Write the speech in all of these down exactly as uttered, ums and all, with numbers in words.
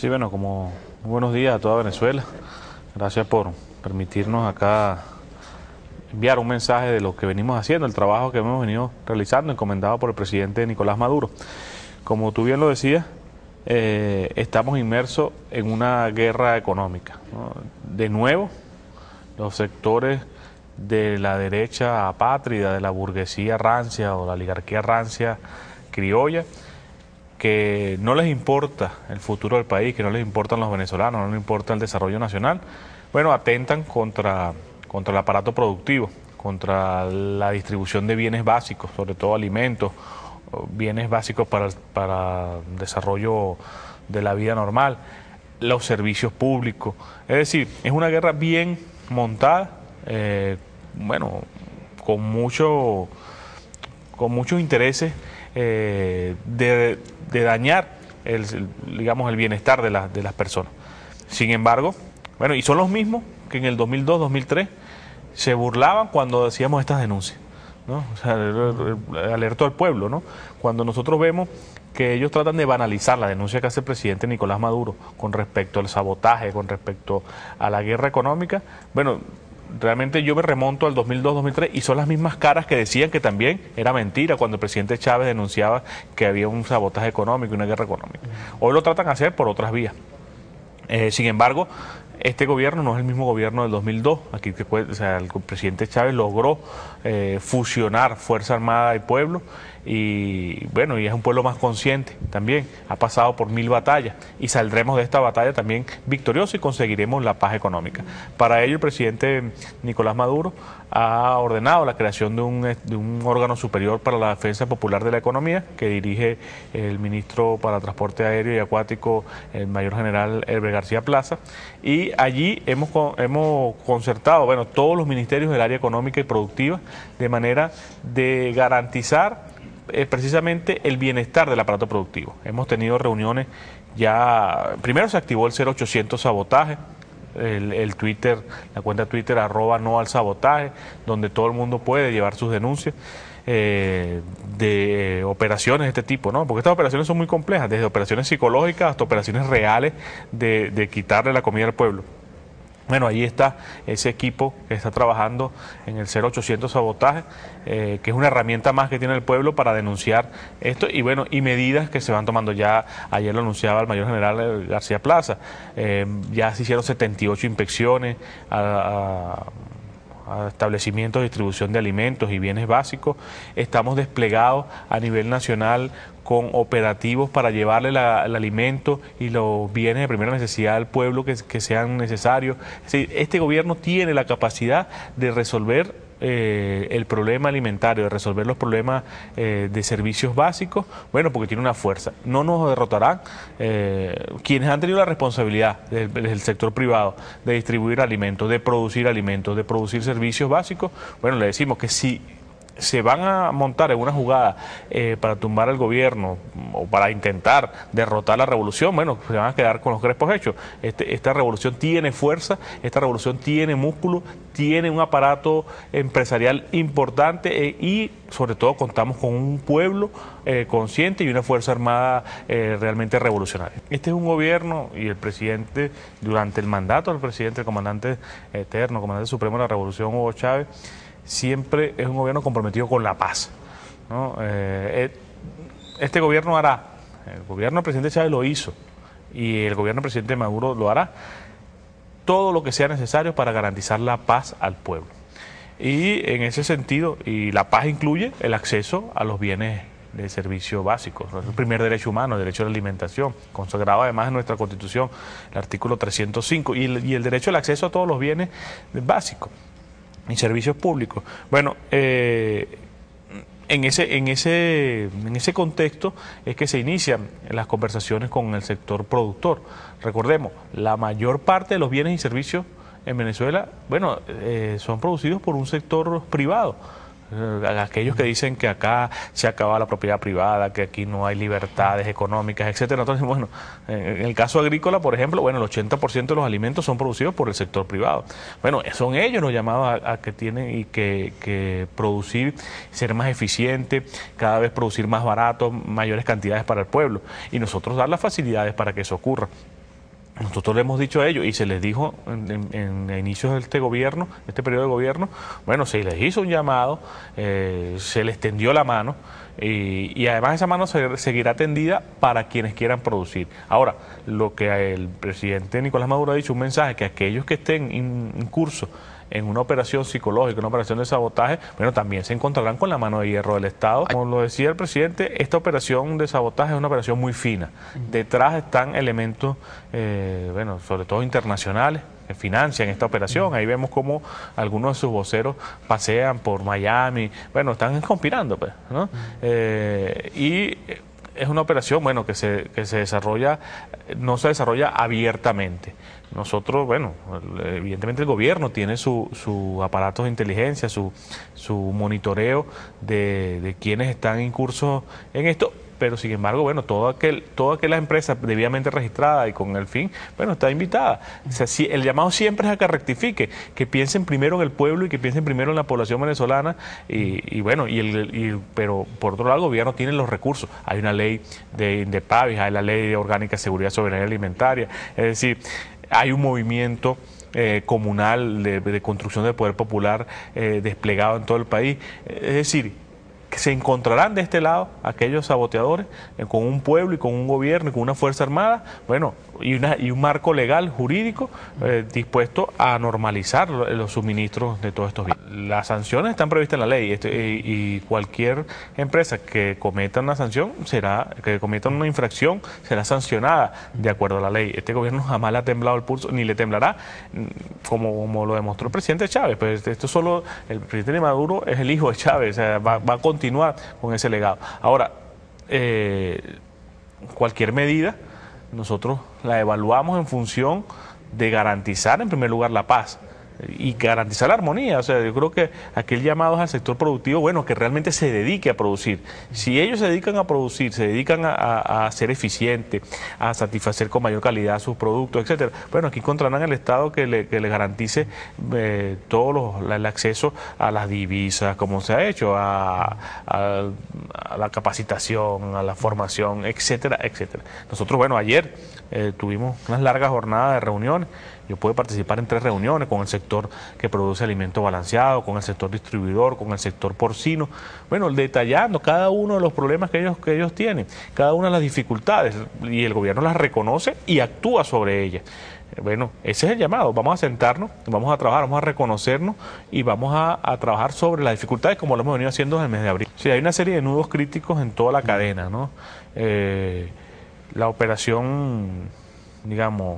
Sí, bueno, como muy buenos días a toda Venezuela. Gracias por permitirnos acá enviar un mensaje de lo que venimos haciendo, el trabajo que hemos venido realizando, encomendado por el presidente Nicolás Maduro. Como tú bien lo decías, eh, estamos inmersos en una guerra económica, ¿no? De nuevo, los sectores de la derecha apátrida, de la burguesía rancia o la oligarquía rancia criolla, que no les importa el futuro del país, que no les importan los venezolanos, no les importa el desarrollo nacional, bueno, atentan contra, contra el aparato productivo, contra la distribución de bienes básicos, sobre todo alimentos, bienes básicos para, para el desarrollo de la vida normal, los servicios públicos. Es decir, es una guerra bien montada, eh, bueno, con, mucho, con muchos intereses eh, de, de dañar el, digamos, el bienestar de, la, de las personas. Sin embargo, bueno, y son los mismos que en el dos mil dos, dos mil tres se burlaban cuando decíamos estas denuncias, ¿no? O sea, alertó al pueblo, ¿no? Cuando nosotros vemos que ellos tratan de banalizar la denuncia que hace el presidente Nicolás Maduro con respecto al sabotaje, con respecto a la guerra económica, bueno, realmente yo me remonto al dos mil dos, dos mil tres y son las mismas caras que decían que también era mentira cuando el presidente Chávez denunciaba que había un sabotaje económico y una guerra económica. Hoy lo tratan de hacer por otras vías. Eh, sin embargo, este gobierno no es el mismo gobierno del dos mil dos. Aquí que, o sea, el presidente Chávez logró eh, fusionar Fuerza Armada y pueblo y bueno, y es un pueblo más consciente también, ha pasado por mil batallas y saldremos de esta batalla también victoriosos y conseguiremos la paz económica. Para ello el presidente Nicolás Maduro ha ordenado la creación de un, de un órgano superior para la defensa popular de la economía que dirige el ministro para Transporte Aéreo y Acuático, el mayor general Hervé García Plaza, y allí hemos, hemos concertado, bueno, todos los ministerios del área económica y productiva de manera de garantizar eh, precisamente el bienestar del aparato productivo. Hemos tenido reuniones ya, primero se activó el cero ochocientos sabotaje, el, el Twitter, la cuenta Twitter arroba no al sabotaje, donde todo el mundo puede llevar sus denuncias eh, de operaciones de este tipo, ¿no? Porque estas operaciones son muy complejas, desde operaciones psicológicas hasta operaciones reales de, de quitarle la comida al pueblo. Bueno, ahí está ese equipo que está trabajando en el cero ochocientos sabotaje, eh, que es una herramienta más que tiene el pueblo para denunciar esto y bueno, y medidas que se van tomando. Ya ayer lo anunciaba el mayor general García Plaza, eh, ya se hicieron setenta y ocho inspecciones a, a, a establecimientos de distribución de alimentos y bienes básicos. Estamos desplegados a nivel nacional con operativos para llevarle la, el alimento y los bienes de primera necesidad al pueblo que, que sean necesarios. Es decir, este gobierno tiene la capacidad de resolver eh, el problema alimentario, de resolver los problemas eh, de servicios básicos, bueno, porque tiene una fuerza. No nos derrotarán eh, quienes han tenido la responsabilidad del, del sector privado de distribuir alimentos, de producir alimentos, de producir servicios básicos. Bueno, le decimos que si se van a montar en una jugada eh, para tumbar al gobierno o para intentar derrotar la revolución, bueno, se van a quedar con los crespos hechos. Este, esta revolución tiene fuerza, esta revolución tiene músculo, tiene un aparato empresarial importante eh, y sobre todo contamos con un pueblo eh, consciente y una fuerza armada eh, realmente revolucionaria. Este es un gobierno y el presidente, durante el mandato del presidente, el comandante eterno, comandante supremo de la revolución, Hugo Chávez, siempre es un gobierno comprometido con la paz, ¿no? Eh, este gobierno hará, el gobierno del presidente Chávez lo hizo y el gobierno del presidente Maduro lo hará, todo lo que sea necesario para garantizar la paz al pueblo. Y en ese sentido, y la paz incluye el acceso a los bienes de servicio básicos, ¿no? El primer derecho humano, el derecho a la alimentación, consagrado además en nuestra Constitución, el artículo trescientos cinco, y el, y el derecho al acceso a todos los bienes básicos y servicios públicos. Bueno, eh, en ese, en ese, en ese contexto es que se inician las conversaciones con el sector productor. Recordemos, la mayor parte de los bienes y servicios en Venezuela, bueno, eh, son producidos por un sector privado. Aquellos que dicen que acá se acaba la propiedad privada, que aquí no hay libertades económicas, etcétera. Entonces, bueno, en el caso agrícola, por ejemplo, bueno, el ochenta por ciento de los alimentos son producidos por el sector privado. Bueno, son ellos los llamados a, a que tienen y que, que producir, ser más eficiente, cada vez producir más barato, mayores cantidades para el pueblo, y nosotros dar las facilidades para que eso ocurra. Nosotros le hemos dicho a ellos y se les dijo en, en, en inicios de este gobierno, este periodo de gobierno, bueno, se les hizo un llamado, eh, se les tendió la mano y, y además esa mano se, seguirá tendida para quienes quieran producir. Ahora, lo que el presidente Nicolás Maduro ha dicho, un mensaje que aquellos que estén en, en curso en una operación psicológica, una operación de sabotaje, bueno, también se encontrarán con la mano de hierro del Estado. Como lo decía el presidente, esta operación de sabotaje es una operación muy fina. Detrás están elementos, eh, bueno, sobre todo internacionales, que financian esta operación. Ahí vemos cómo algunos de sus voceros pasean por Miami, bueno, están conspirando, pues, ¿no? Eh, y es una operación, bueno, que se, que se desarrolla, no se desarrolla abiertamente. Nosotros, bueno, evidentemente el gobierno tiene su, su aparato de inteligencia, su, su monitoreo de, de quienes están incursos en esto, pero sin embargo, bueno, todo aquel, toda aquella empresa debidamente registrada y con el fin, bueno, está invitada. O sea, si, el llamado siempre es a que rectifique, que piensen primero en el pueblo y que piensen primero en la población venezolana y, y bueno, y el, y, pero por otro lado el gobierno tiene los recursos. Hay una ley de, de PAVIS, hay la ley de orgánica de seguridad soberanía alimentaria, es decir, hay un movimiento eh, comunal de, de construcción del poder popular eh, desplegado en todo el país. Es decir, que se encontrarán de este lado aquellos saboteadores eh, con un pueblo y con un gobierno y con una fuerza armada, bueno, y, una, y un marco legal, jurídico, eh, dispuesto a normalizar los suministros de todos estos bienes. Las sanciones están previstas en la ley este, y, y cualquier empresa que cometa una sanción, será que cometa una infracción, será sancionada de acuerdo a la ley. Este gobierno jamás le ha temblado el pulso, ni le temblará, como, como lo demostró el presidente Chávez. Pues esto solo, el presidente Maduro es el hijo de Chávez, o sea, va, va a continuar con ese legado. Ahora, eh, cualquier medida, nosotros la evaluamos en función de garantizar en primer lugar la paz y garantizar la armonía. O sea, yo creo que aquel llamado es al sector productivo, bueno, que realmente se dedique a producir. Si ellos se dedican a producir, se dedican a, a, a ser eficientes, a satisfacer con mayor calidad sus productos, etcétera, bueno, aquí encontrarán el Estado que le, que le garantice eh, todo los, el acceso a las divisas, como se ha hecho, a, a, a la capacitación, a la formación, etcétera, etcétera. Nosotros, bueno, ayer eh, tuvimos unas largas jornadas de reuniones. Yo pude participar en tres reuniones con el sector que produce alimento balanceado, con el sector distribuidor, con el sector porcino, bueno, detallando cada uno de los problemas que ellos, que ellos tienen, cada una de las dificultades, y el gobierno las reconoce y actúa sobre ellas. Bueno, ese es el llamado, vamos a sentarnos, vamos a trabajar, vamos a reconocernos y vamos a, a trabajar sobre las dificultades como lo hemos venido haciendo en el mes de abril. Sí, hay una serie de nudos críticos en toda la cadena, ¿no? Eh, la operación, digamos,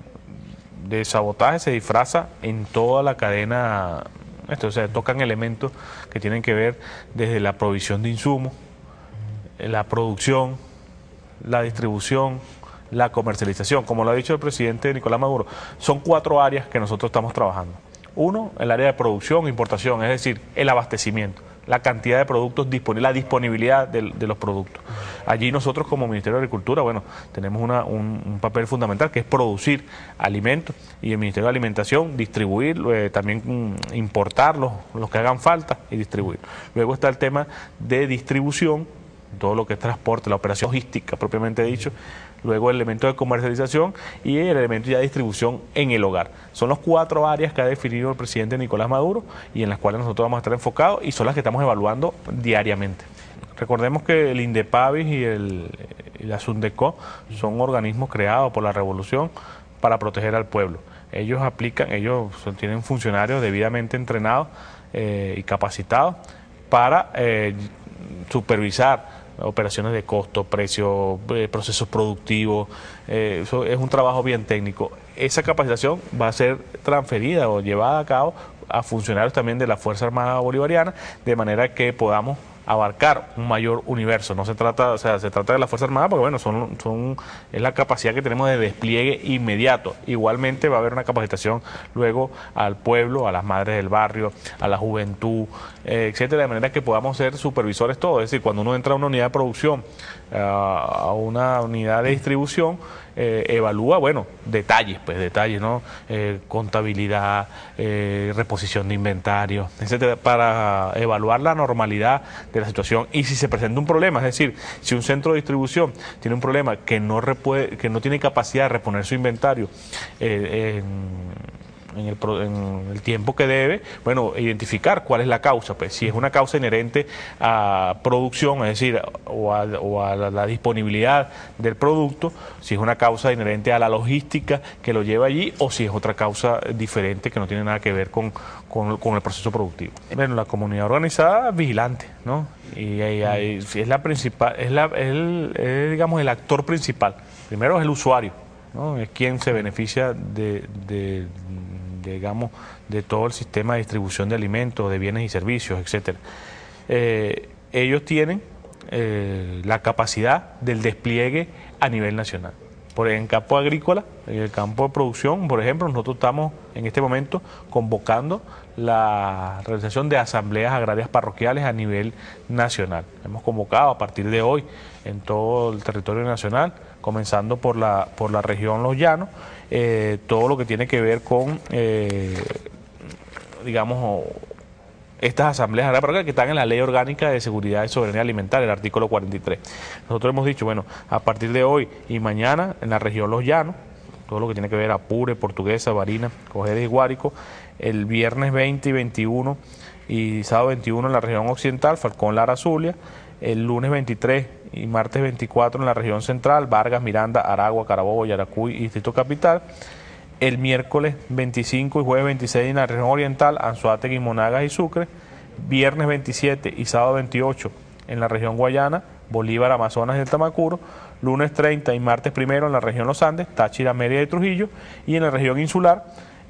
de sabotaje se disfraza en toda la cadena. Esto, o sea, tocan elementos que tienen que ver desde la provisión de insumos, la producción, la distribución, la comercialización. Como lo ha dicho el presidente Nicolás Maduro, son cuatro áreas que nosotros estamos trabajando. Uno, el área de producción e importación, es decir, el abastecimiento, la cantidad de productos disponibles, la disponibilidad de, de los productos. Allí nosotros como Ministerio de Agricultura, bueno, tenemos una, un, un papel fundamental que es producir alimentos y el Ministerio de Alimentación distribuir, eh, también mm, importar los, los que hagan falta y distribuir. Luego está el tema de distribución, todo lo que es transporte, la operación logística propiamente dicho, luego el elemento de comercialización y el elemento ya de distribución en el hogar. Son las cuatro áreas que ha definido el presidente Nicolás Maduro y en las cuales nosotros vamos a estar enfocados y son las que estamos evaluando diariamente. Recordemos que el INDEPAVIS y, el, y la SUNDECO son organismos creados por la revolución para proteger al pueblo. Ellos aplican, ellos tienen funcionarios debidamente entrenados eh, y capacitados para eh, supervisar operaciones de costo, precio, eh, procesos productivos, eh, eso es un trabajo bien técnico. Esa capacitación va a ser transferida o llevada a cabo a funcionarios también de la Fuerza Armada Bolivariana, de manera que podamos abarcar un mayor universo. No se trata, o sea, se trata de la Fuerza Armada porque bueno, son, son, es la capacidad que tenemos de despliegue inmediato. Igualmente va a haber una capacitación luego al pueblo, a las madres del barrio, a la juventud, eh, etcétera, de manera que podamos ser supervisores todos. Es decir, cuando uno entra a una unidad de producción, uh, a una unidad de distribución, eh, evalúa, bueno, detalles, pues detalles, ¿no? Eh, contabilidad, eh, reposición de inventario, etcétera, para evaluar la normalidad de la situación. Y si se presenta un problema, es decir, si un centro de distribución tiene un problema que no, repue, que no tiene capacidad de reponer su inventario eh, en, En el, en el tiempo que debe, bueno, identificar cuál es la causa, pues si es una causa inherente a producción, es decir, o a, o a la, la disponibilidad del producto, si es una causa inherente a la logística que lo lleva allí, o si es otra causa diferente que no tiene nada que ver con, con, con el proceso productivo. Bueno, la comunidad organizada es vigilante, ¿no? Y, y, y es la principal, es, la, es, el, es digamos el actor principal. Primero es el usuario, ¿no? Es quien se beneficia de, de digamos, de todo el sistema de distribución de alimentos, de bienes y servicios, etcétera. Eh, ellos tienen eh, la capacidad del despliegue a nivel nacional. Por en campo agrícola, en el campo de producción, por ejemplo, nosotros estamos en este momento convocando la realización de asambleas agrarias parroquiales a nivel nacional. Hemos convocado a partir de hoy en todo el territorio nacional, comenzando por la, por la región Los Llanos, eh, todo lo que tiene que ver con, eh, digamos, estas asambleas agrarias parroquiales que están en la Ley Orgánica de Seguridad y Soberanía Alimentaria, el artículo cuarenta y tres. Nosotros hemos dicho, bueno, a partir de hoy y mañana en la región Los Llanos, todo lo que tiene que ver Apure, Portuguesa, Barinas, Cojedes y Guárico, el viernes veinte y veintiuno y sábado veintiuno en la región occidental, Falcón, Lara, Zulia, el lunes veintitrés y martes veinticuatro en la región central, Vargas, Miranda, Aragua, Carabobo, Yaracuy y Distrito Capital, el miércoles veinticinco y jueves veintiséis en la región oriental, Anzoátegui, Monagas y Sucre, viernes veintisiete y sábado veintiocho en la región Guayana, Bolívar, Amazonas y el Tamacuro, lunes treinta y martes primero en la región Los Andes, Táchira, Mérida y Trujillo, y en la región insular,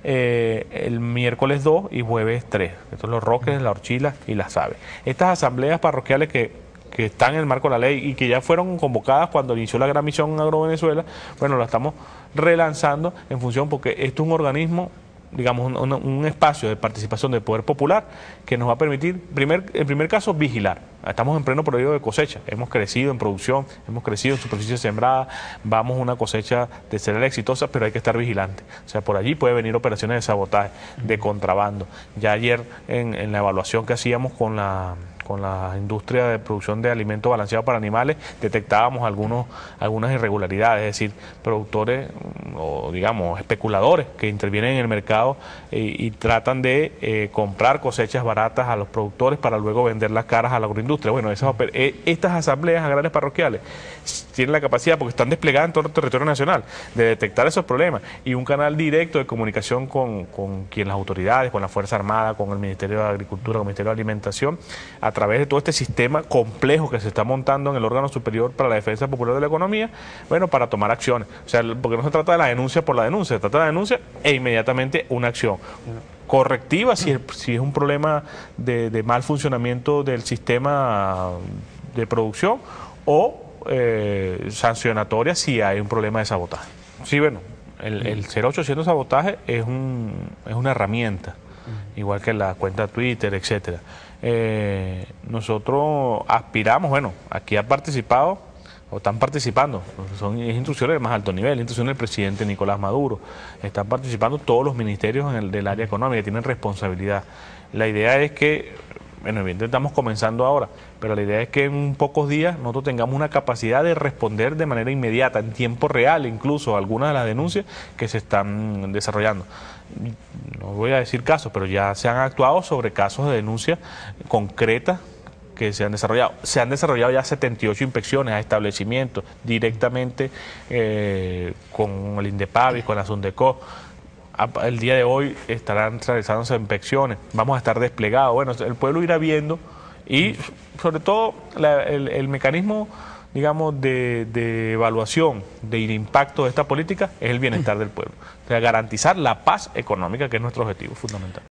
eh, el miércoles dos y jueves tres. Estos son Los Roques, La Orchila y Las Aves. Estas asambleas parroquiales que que están en el marco de la ley y que ya fueron convocadas cuando inició la gran misión Agro Venezuela, bueno, la estamos relanzando en función porque esto es un organismo, digamos, un, un espacio de participación del poder popular que nos va a permitir, primer, en primer caso, vigilar. Estamos en pleno periodo de cosecha, hemos crecido en producción, hemos crecido en superficie sembrada, vamos a una cosecha de ser exitosa, pero hay que estar vigilante. O sea, por allí puede venir operaciones de sabotaje, de contrabando. Ya ayer en, en la evaluación que hacíamos con la... con la industria de producción de alimentos balanceados para animales, detectábamos algunos, algunas irregularidades, es decir, productores o digamos especuladores que intervienen en el mercado y, y tratan de eh, comprar cosechas baratas a los productores para luego venderlas caras a la agroindustria. Bueno, esas, estas asambleas agrarias parroquiales tienen la capacidad, porque están desplegadas en todo el territorio nacional, de detectar esos problemas y un canal directo de comunicación con, con quien las autoridades, con la Fuerza Armada, con el Ministerio de Agricultura, con el Ministerio de Alimentación, a A través de todo este sistema complejo que se está montando en el órgano superior para la defensa popular de la economía, bueno, para tomar acciones. O sea, porque no se trata de la denuncia por la denuncia, se trata de la denuncia e inmediatamente una acción correctiva si es, si es un problema de, de mal funcionamiento del sistema de producción o eh, sancionatoria si hay un problema de sabotaje. Sí, bueno, el, el cero ochocientos sabotaje es, un, es una herramienta, igual que la cuenta Twitter, etcétera. Eh, nosotros aspiramos, bueno, aquí ha participado o están participando, son instrucciones de más alto nivel, instrucciones del presidente Nicolás Maduro, están participando todos los ministerios en el, del área económica, tienen responsabilidad. La idea es que, bueno, evidentemente estamos comenzando ahora, pero la idea es que en pocos días nosotros tengamos una capacidad de responder de manera inmediata, en tiempo real, incluso algunas de las denuncias que se están desarrollando. No voy a decir casos, pero ya se han actuado sobre casos de denuncias concretas que se han desarrollado. Se han desarrollado ya setenta y ocho inspecciones a establecimientos directamente eh, con el INDEPAVI, con la SUNDECO. El día de hoy estarán realizándose inspecciones, vamos a estar desplegados. Bueno, el pueblo irá viendo y sobre todo la, el, el mecanismo, digamos, de, de evaluación del impacto de esta política es el bienestar del pueblo. O sea, garantizar la paz económica, que es nuestro objetivo fundamental.